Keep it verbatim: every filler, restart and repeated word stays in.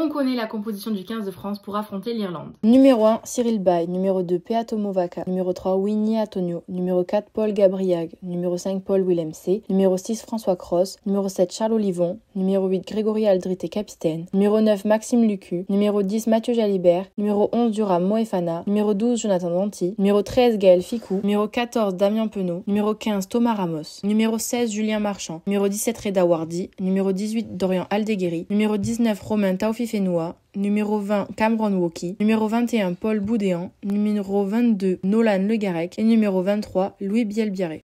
On connaît la composition du quinze de France pour affronter l'Irlande. Numéro un, Cyril Bay. Numéro deux, Peato Movaca. Numéro trois, Winnie Antonio. Numéro quatre, Paul Gabriag. Numéro cinq, Paul Willem C. Numéro six, François Cross. Numéro sept, Charles Olivon. Numéro huit, Grégory Aldrit et capitaine. Numéro neuf, Maxime Lucu. Numéro dix, Mathieu Jalibert. Numéro onze, Durham Moefana. Numéro douze, Jonathan Danty. Numéro treize, Gaël Ficou. Numéro quatorze, Damien Penaud. Numéro quinze, Thomas Ramos. Numéro seize, Julien Marchand. Numéro dix-sept, Reda Wardi. Numéro dix-huit, Dorian Aldeguerri. Numéro dix-neuf, Romain Taofi-Fenoua. Numéro vingt, Cameron Woki. Numéro vingt et un, Paul Boudéan. Numéro vingt-deux, Nolan Le Garec. Et numéro vingt-trois, Louis Bielbiaré.